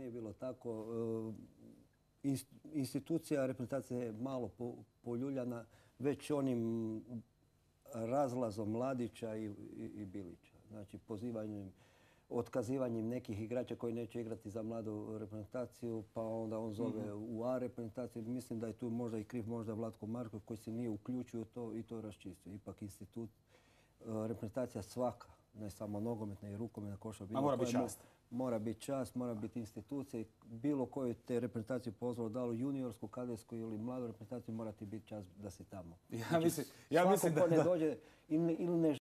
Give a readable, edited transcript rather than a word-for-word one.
nije bilo tako. Institucija reprezentacije je malo poljuljana već onim razlazom Mladića i Bilića. Znači pozivanjem, otkazivanjem nekih igrača koji neće igrati za mladu reprezentaciju, pa onda on zove u A reprezentaciju. Mislim da je tu možda i kriv možda Vlatko Markov koji se nije uključio u to i to raščistio. Ipak reprezentacija svaka, ne samo nogometna i rukometna, košarka. Mora biti čast. Mora biti čast, mora biti institucija. Bilo koju te reprezentaciju pozvalo, da li juniorsku, kadetsku ili mladu reprezentaciju, mora ti biti čast da si tamo. Ja mislim da ne dođe ili ne